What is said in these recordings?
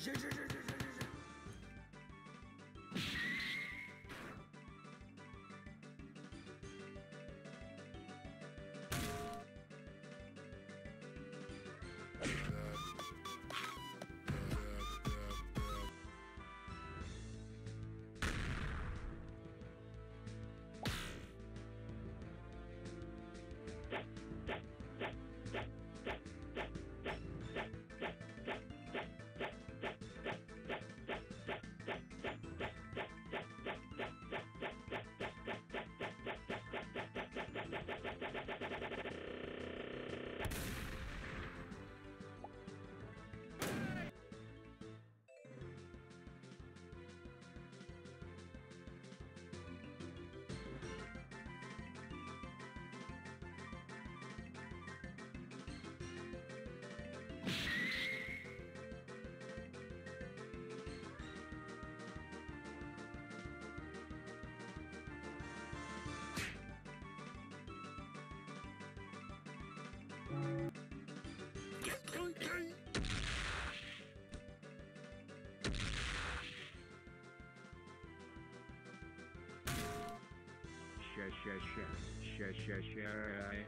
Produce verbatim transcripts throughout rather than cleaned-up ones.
Sha sha sha sha sha sha.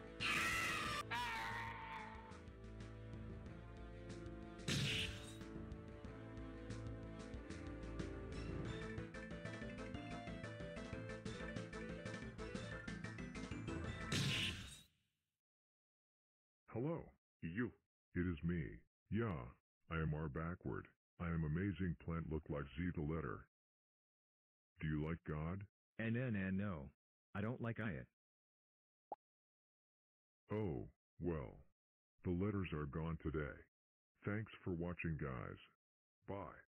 Hello, you. It is me. Yeah, I am R backward. I am amazing plant look like Z the letter. Do you like God? N N N no. I don't like it. Oh, well. The letters are gone today. Thanks for watching guys. Bye.